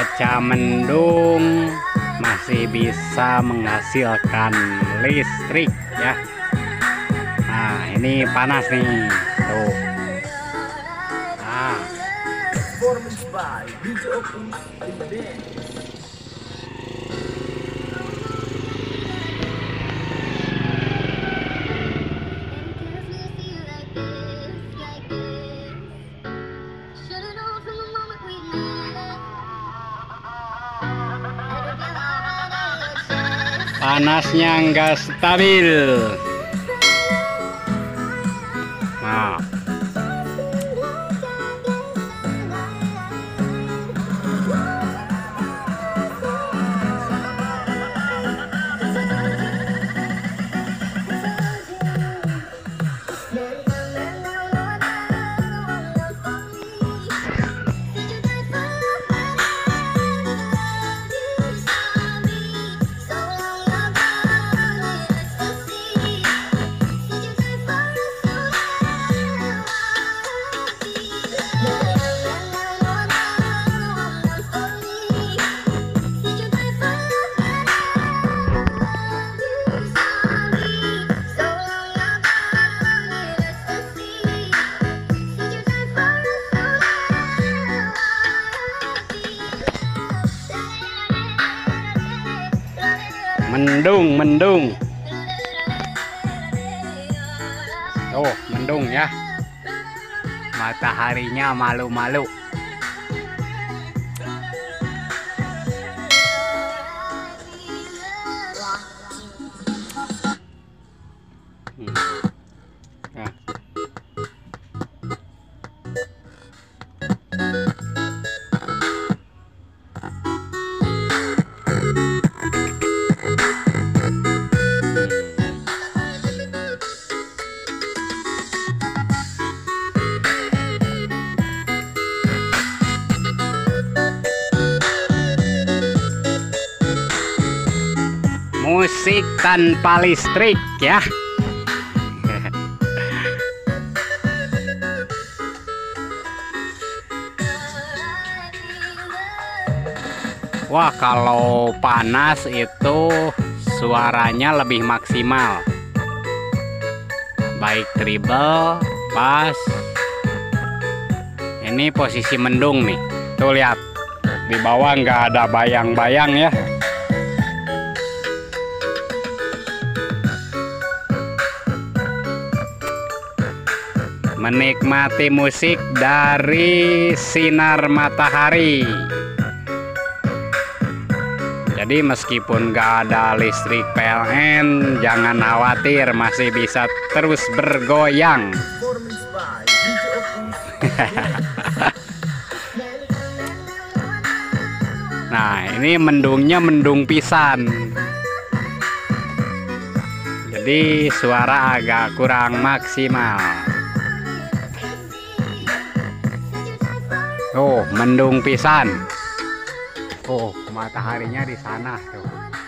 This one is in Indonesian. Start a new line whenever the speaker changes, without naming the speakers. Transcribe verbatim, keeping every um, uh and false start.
cuaca mendung masih bisa menghasilkan listrik ya. Nah ini panas nih tuh. Nah. Panasnya enggak stabil. Nah. Mendung, mendung. Oh, mendung ya. Mataharinya malu-malu. Hmm. Nah. Musik tanpa listrik ya. Wah, kalau panas itu suaranya lebih maksimal. Baik treble, bass. Ini posisi mendung nih. Tuh lihat. Di bawah nggak ada bayang-bayang ya. Menikmati musik dari sinar matahari. Jadi meskipun gak ada listrik P L N, jangan khawatir, masih bisa terus bergoyang. Nah ini mendungnya mendung pisan. Jadi suara agak kurang maksimal. Oh, mendung pisan. Oh, mataharinya di sana tuh.